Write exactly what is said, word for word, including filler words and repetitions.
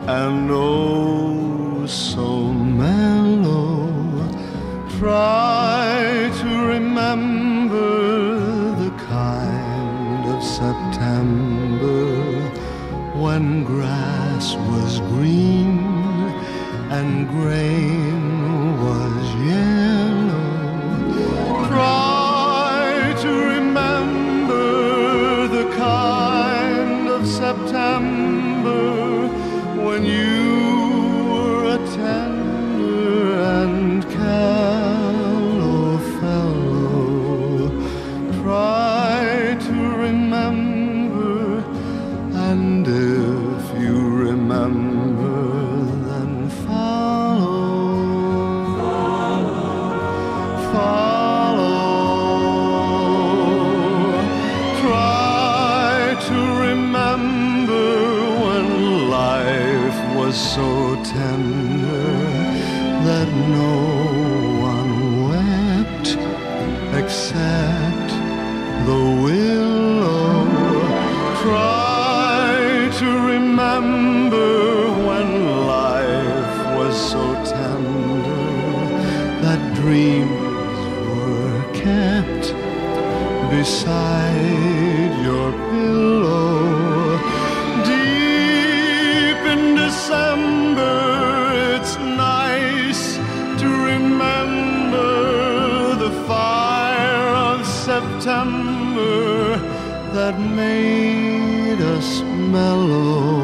and oh so mellow. Try to remember the kind of September when grass was green and grain was yellow. Try to remember the kind of September when you were a tender and callow fellow. Try to remember, and if you remember, then follow, follow. Try to remember when life was so tender that no one wept except the willow. Try to remember when life was so tender that dreams were kept beside your pillow. Deep in December, it's nice to remember the fire of September that made us mellow.